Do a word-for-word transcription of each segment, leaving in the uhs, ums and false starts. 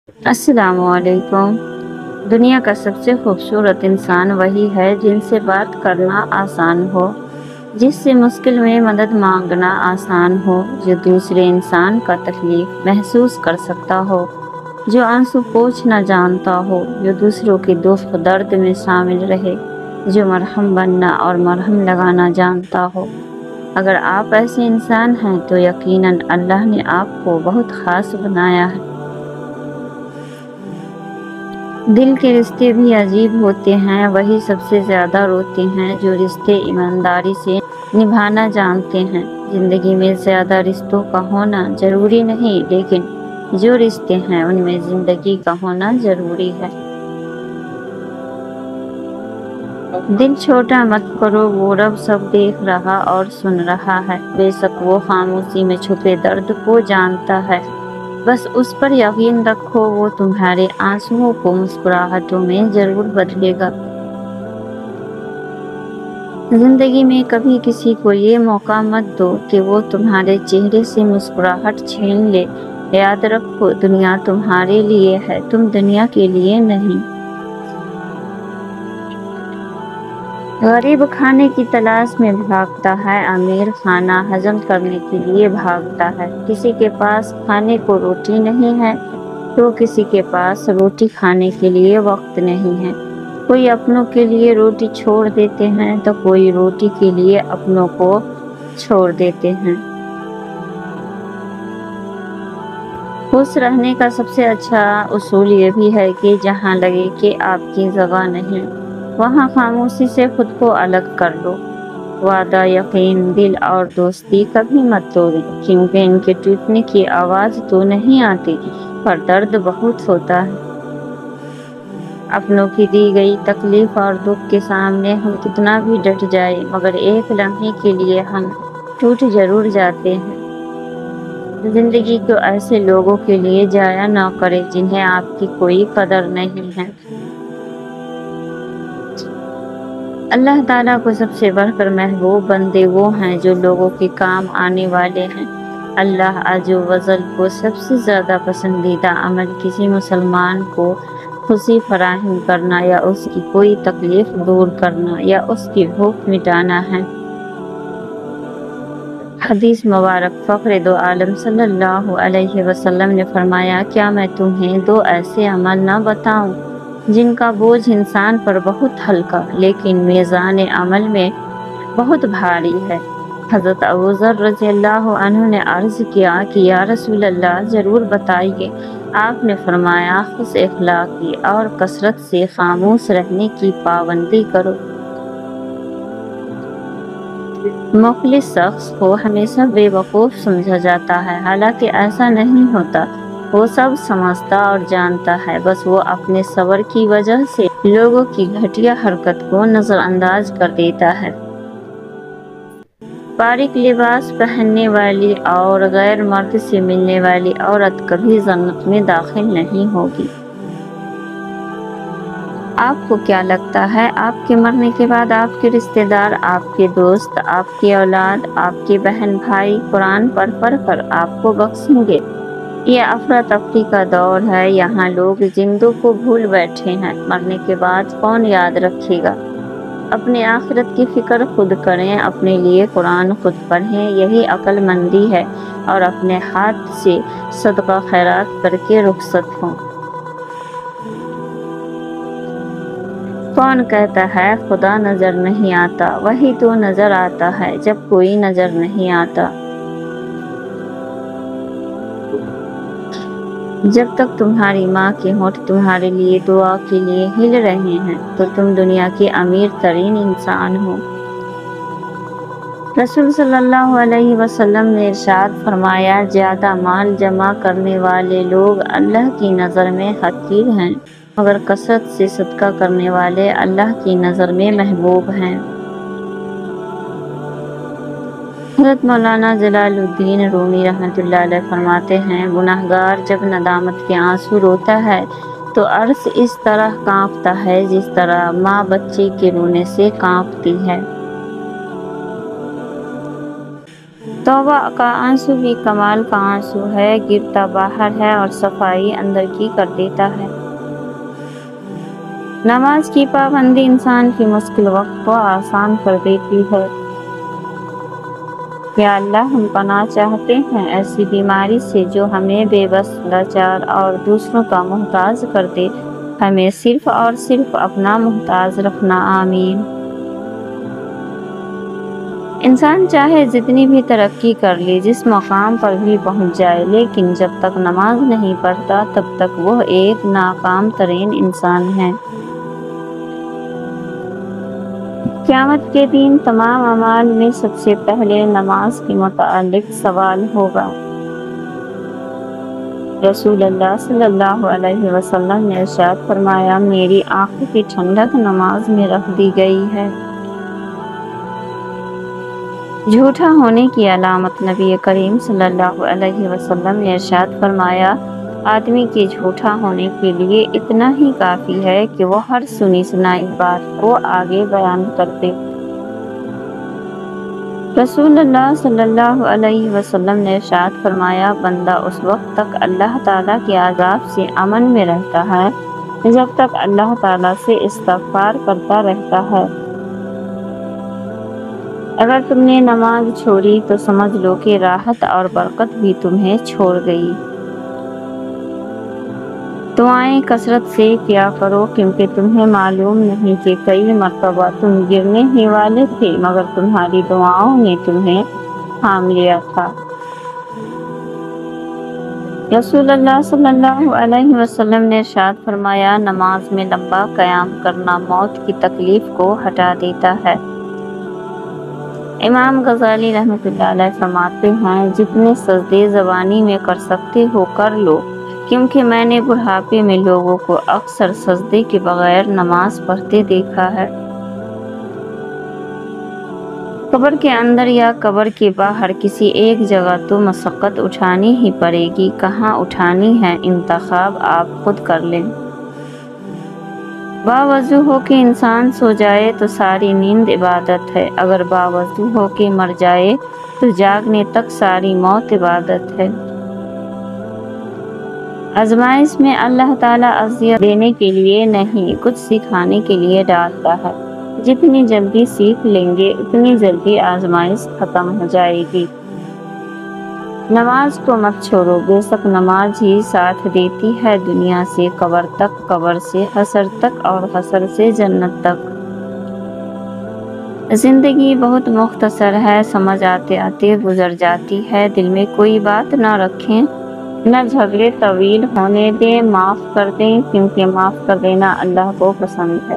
السلام علیکم۔ دنیا کا سب سے خوبصورت انسان وہی ہے جن سے بات کرنا آسان ہو، جس سے مشکل میں مدد مانگنا آسان ہو، جو دوسرے انسان کا تکلیف محسوس کر سکتا ہو، جو آنسو پوچھنا جانتا ہو، جو دوسروں کے دکھ درد میں شامل رہے، جو مرہم بننا اور مرہم لگانا جانتا ہو۔ اگر آپ ایسے انسان ہیں تو یقیناً اللہ نے آپ کو بہت خاص بنایا ہے۔ دل کے رشتے بھی عجیب ہوتے ہیں، وہی سب سے زیادہ روتے ہیں جو رشتے ایمانداری سے نبھانا جانتے ہیں۔ زندگی میں زیادہ رشتوں کا ہونا ضروری نہیں، لیکن جو رشتے ہیں ان میں زندگی کا ہونا ضروری ہے۔ دل چھوٹا مت کرو، وہ رب سب دیکھ رہا اور سن رہا ہے۔ بے شک وہ خاموشی میں چھپے درد کو جانتا ہے، بس اس پر یقین رکھو، وہ تمہارے آنسوؤں کو مسکراہٹوں میں ضرور بدلے گا۔ زندگی میں کبھی کسی کو یہ موقع مت دو کہ وہ تمہارے چہرے سے مسکراہٹ چھین لے۔ یاد رکھو، دنیا تمہارے لیے ہے، تم دنیا کے لیے نہیں۔ غریب کھانے کی تلاش میں بھاگتا ہے، امیر کھانا ہضم کرنے کے لیے بھاگتا ہے۔ کسی کے پاس کھانے کو روٹی نہیں ہے تو کسی کے پاس روٹی کھانے کے لیے وقت نہیں ہے۔ کوئی اپنوں کے لیے روٹی چھوڑ دیتے ہیں تو کوئی روٹی کے لیے اپنوں کو چھوڑ دیتے ہیں۔ خوش رہنے کا سب سے اچھا اصول یہ بھی ہے کہ جہاں لگے کہ آپ کی جگہ نہیں، وہاں خاموشی سے خود کو الگ کر لو۔ وعدہ، یقین، دل اور دوستی کبھی مت توڑیں، کیونکہ ان کے ٹوٹنے کی آواز تو نہیں آتی، پر درد بہت ہوتا ہے۔ اپنوں کی دی گئی تکلیف اور دکھ کے سامنے ہم کتنا بھی ڈٹ جائیں، مگر ایک لمحے کے لیے ہم ٹوٹ ضرور جاتے ہیں۔ زندگی کو ایسے لوگوں کے لیے ضائع نہ کریں جنہیں آپ کی کوئی قدر نہیں ہے۔ اللہ تعالیٰ کو سب سے بڑھ کر محبوب بندے وہ ہیں جو لوگوں کے کام آنے والے ہیں۔ اللہ عز و جل کو سب سے زیادہ پسندیدہ عمل کسی مسلمان کو خوشی فراہم کرنا یا اس کی کوئی تکلیف دور کرنا یا اس کی بھوک مٹانا ہے۔ حدیث مبارک، فخر دو عالم صلی اللہ علیہ وسلم نے فرمایا، کیا میں تمہیں دو ایسے عمل نہ بتاؤں جن کا بوجھ انسان پر بہت ہلکا لیکن میزان عمل میں بہت بھاری ہے؟ حضرت ابو ذر رضی اللہ عنہ نے عرض کیا کہ یا رسول اللہ، ضرور بتائیے۔ آپ نے فرمایا، خوش اخلاقی اور کثرت سے خاموش رہنے کی پابندی کرو۔ مخلص شخص کو ہمیشہ بے وقوف سمجھا جاتا ہے، حالانکہ ایسا نہیں ہوتا۔ وہ سب سمجھتا اور جانتا ہے، بس وہ اپنے صبر کی وجہ سے لوگوں کی گھٹیا حرکت کو نظر انداز کر دیتا ہے۔ باریک لباس پہننے والی اور غیر مرد سے ملنے والی عورت کبھی جنت میں داخل نہیں ہوگی۔ آپ کو کیا لگتا ہے آپ کے مرنے کے بعد آپ کے رشتہ دار، آپ کے دوست، آپ کی اولاد، آپ کے بہن بھائی قرآن پڑھ پڑھ کر آپ کو بخشیں گے؟ یہ افراتفری کا دور ہے، یہاں لوگ زندوں کو بھول بیٹھے ہیں، مرنے کے بعد کون یاد رکھے گا؟ اپنے آخرت کی فکر خود کریں، اپنے لیے قرآن خود پڑھیں، یہی عقل مندی ہے، اور اپنے ہاتھ سے صدقہ خیرات کر کے رخصت ہوں۔ کون کہتا ہے خدا نظر نہیں آتا؟ وہی تو نظر آتا ہے جب کوئی نظر نہیں آتا۔ جب تک تمہاری ماں کے ہونٹ تمہارے لیے دعا کے لیے ہل رہے ہیں تو تم دنیا کے امیر ترین انسان ہو۔ رسول صلی اللہ علیہ وسلم نے ارشاد فرمایا، زیادہ مال جمع کرنے والے لوگ اللہ کی نظر میں حقیر ہیں، مگر کثرت سے صدقہ کرنے والے اللہ کی نظر میں محبوب ہیں۔ حضرت مولانا جلال الدین رومی رحمۃ اللہ علیہ فرماتے ہیں، گناہگار جب ندامت کے آنسو روتا ہے تو عرش اس طرح کانپتا ہے جس طرح ماں بچے کے رونے سے کانپتی ہے۔ توبہ کا آنسو بھی کمال کا آنسو ہے، گرتا باہر ہے اور صفائی اندر کی کر دیتا ہے۔ نماز کی پابندی انسان کی مشکل وقت کو آسان کر دیتی ہے۔ یا اللہ، ہم پناہ چاہتے ہیں ایسی بیماری سے جو ہمیں بے بس، لاچار اور دوسروں کا محتاج کر دے۔ ہمیں صرف اور صرف اپنا محتاج رکھنا، آمین۔ انسان چاہے جتنی بھی ترقی کر لے، جس مقام پر بھی پہنچ جائے، لیکن جب تک نماز نہیں پڑھتا تب تک وہ ایک ناکام ترین انسان ہے۔ قیامت کے دن تمام اعمال میں سب سے پہلے نماز کے متعلق سوال ہوگا۔ رسول اللہ صلی اللہ علیہ وسلم نے ارشاد فرمایا، میری آنکھوں کی ٹھنڈک نماز میں رکھ دی گئی ہے۔ جھوٹا ہونے کی علامت، نبی کریم صلی اللہ علیہ وسلم نے ارشاد فرمایا، آدمی کے جھوٹا ہونے کے لیے اتنا ہی کافی ہے کہ وہ ہر سنی سنائی بات کو آگے بیان کر دے۔ رسول اللہ صلی اللہ علیہ وسلم نے ارشاد فرمایا، بندہ اس وقت تک اللہ تعالیٰ کے عذاب سے امن میں رہتا ہے جب تک اللہ تعالیٰ سے استغفار کرتا رہتا ہے۔ اگر تم نے نماز چھوڑی تو سمجھ لو کہ راحت اور برکت بھی تمہیں چھوڑ گئی۔ دعائیں کثرت سے کیا کرو، کیونکہ تمہیں معلوم نہیں کہ کئی مرتبہ تم گرنے ہی والے تھے مگر تمہاری دعاؤں نے تمہیں تھام لیا تھا۔ رسول اللہ صلی اللہ علیہ وسلم نے ارشاد فرمایا، نماز میں لمبا قیام کرنا موت کی تکلیف کو ہٹا دیتا ہے۔ امام غزالی رحمۃ اللہ علیہ فرماتے ہیں، جتنے سجدے زبانی میں کر سکتے ہو کر لو، کیونکہ میں نے بڑھاپے میں لوگوں کو اکثر سجدے کے بغیر نماز پڑھتے دیکھا ہے۔ قبر کے اندر یا قبر کے باہر کسی ایک جگہ تو مشقت اٹھانی ہی پڑے گی، کہاں اٹھانی ہے انتخاب آپ خود کر لیں۔ باوضو ہو کے انسان سو جائے تو ساری نیند عبادت ہے، اگر باوضو ہو کے مر جائے تو جاگنے تک ساری موت عبادت ہے۔ آزمائش میں اللہ تعالیٰ اذیت دینے کے لیے نہیں، کچھ سکھانے کے لیے ڈالتا ہے۔ جتنی جلدی سیکھ لیں گے اتنی جلدی آزمائش ختم ہو جائے گی۔ نماز کو مت چھوڑو، بے شک نماز ہی ساتھ دیتی ہے دنیا سے قبر تک، قبر سے حشر تک اور حشر سے جنت تک۔ زندگی بہت مختصر ہے، سمجھ آتے آتے گزر جاتی ہے۔ دل میں کوئی بات نہ رکھیں، نہ جھگڑے طویل ہونے دیں، معاف کر دیں، کیونکہ معاف کر دینا اللہ کو پسند ہے۔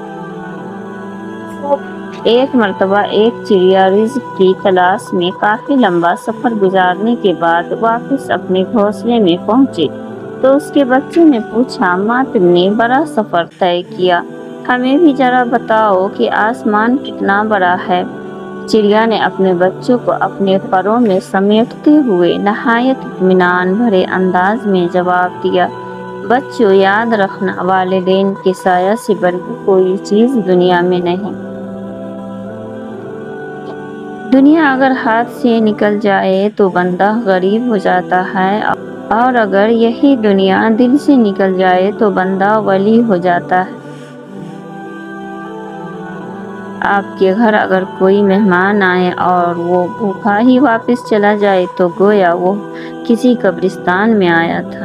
ایک مرتبہ ایک چڑیا رزق کی تلاش میں کافی لمبا سفر گزارنے کے بعد واپس اپنے گھونسلے میں پہنچے تو اس کے بچے نے پوچھا، ماں تم نے بڑا سفر طے کیا، ہمیں بھی ذرا بتاؤ کہ آسمان کتنا بڑا ہے۔ چڑیا نے اپنے بچوں کو اپنے پروں میں سمیٹتے ہوئے نہایت اطمینان بھرے انداز میں جواب دیا، بچوں یاد رکھنا، والدین کے سایہ سے بڑھ کے کوئی چیز دنیا میں نہیں۔ دنیا اگر ہاتھ سے نکل جائے تو بندہ غریب ہو جاتا ہے، اور اگر یہی دنیا دل سے نکل جائے تو بندہ ولی ہو جاتا ہے۔ آپ کے گھر اگر کوئی مہمان آئے اور وہ بھوکا ہی واپس چلا جائے تو گویا وہ کسی قبرستان میں آیا تھا۔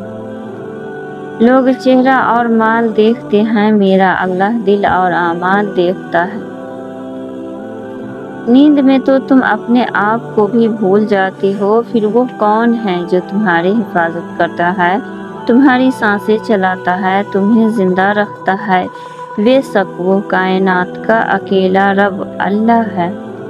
لوگ چہرہ اور مال دیکھتے ہیں، میرا اللہ دل اور اعمال دیکھتا ہے۔ نیند میں تو تم اپنے آپ کو بھی بھول جاتے ہو، پھر وہ کون ہے جو تمہاری حفاظت کرتا ہے، تمہاری سانسیں چلاتا ہے، تمہیں زندہ رکھتا ہے؟ بے شک وہ کائنات کا اکیلا رب اللہ ہے۔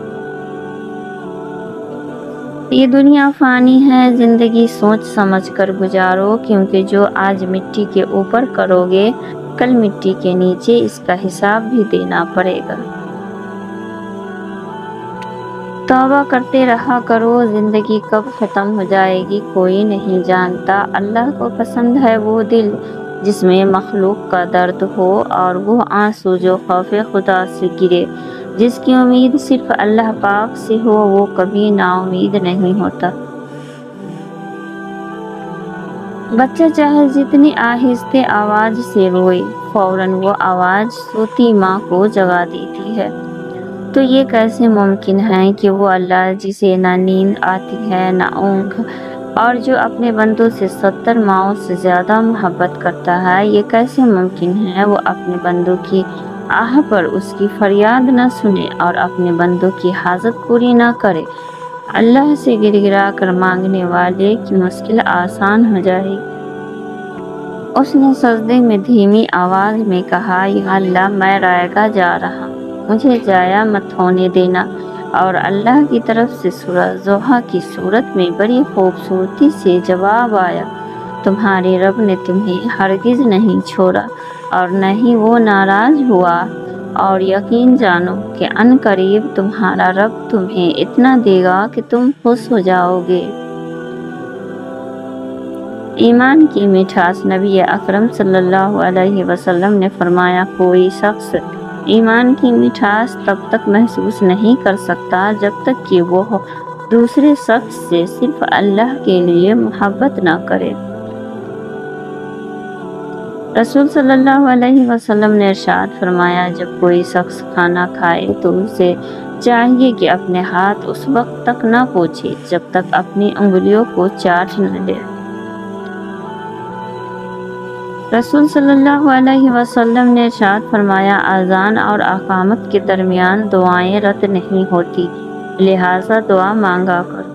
یہ دنیا فانی ہے، زندگی سوچ سمجھ کر گزارو، کیونکہ جو آج مٹی کے اوپر کرو گے کل مٹی کے نیچے اس کا حساب بھی دینا پڑے گا۔ توبہ کرتے رہا کرو، زندگی کب ختم ہو جائے گی کوئی نہیں جانتا۔ اللہ کو پسند ہے وہ دل جس میں مخلوق کا درد ہو، اور وہ آنسو جو خوف خدا سے گرے، جس کی امید صرف اللہ پاک سے ہو، وہ کبھی نا امید نہیں ہوتا۔ بچہ چاہے جتنی آہستہ آواز سے روئے، فوراً وہ آواز سوتی ماں کو جگا دیتی ہے۔ تو یہ کیسے ممکن ہے کہ وہ اللہ جسے نہ نیند آتی ہے نہ اونگ، اور جو اپنے بندوں سے ستر ماؤں سے زیادہ محبت کرتا ہے، یہ کیسے ممکن ہے وہ اپنے بندوں کی آہ پر اس کی فریاد نہ سنے اور اپنے بندوں کی حاجت پوری نہ کرے۔ اللہ سے گر گرا کر مانگنے والے کی مشکل آسان ہو جائے گی۔ اس نے سجدے میں دھیمی آواز میں کہا، یا اللہ میں رائگاں جا رہا ہوں، مجھے ضائع مت ہونے دینا۔ اور اللہ کی طرف سے سورہ ضحیٰ کی صورت میں بڑی خوبصورتی سے جواب آیا، تمہارے رب نے تمہیں ہرگز نہیں چھوڑا اور نہ ہی وہ ناراض ہوا، اور یقین جانو کہ ان قریب تمہارا رب تمہیں اتنا دے گا کہ تم خوش ہو جاؤ گے۔ ایمان کی مٹھاس۔ نبی اکرم صلی اللہ علیہ وسلم نے فرمایا، کوئی شخص ایمان کی مٹھاس تب تک محسوس نہیں کر سکتا جب تک کہ وہ دوسرے شخص سے صرف اللہ کے لیے محبت نہ کرے۔ رسول صلی اللہ علیہ وسلم نے ارشاد فرمایا، جب کوئی شخص کھانا کھائے تو اسے چاہیے کہ اپنے ہاتھ اس وقت تک نہ پوچھے جب تک اپنی انگلیوں کو چاٹ نہ لے۔ رسول صلی اللہ علیہ وسلم نے ارشاد فرمایا، اذان اور اقامت کے درمیان دعائیں رد نہیں ہوتی، لہٰذا دعا مانگا کرو۔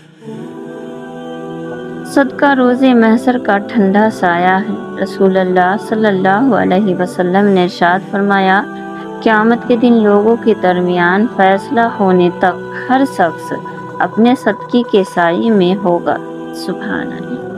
صدقہ روز محشر کا ٹھنڈا سایہ ہے۔ رسول اللہ صلی اللہ علیہ وسلم نے ارشاد فرمایا، قیامت کے دن لوگوں کے درمیان فیصلہ ہونے تک ہر شخص اپنے صدقے کے سائے میں ہوگا۔ سبحان اللہ۔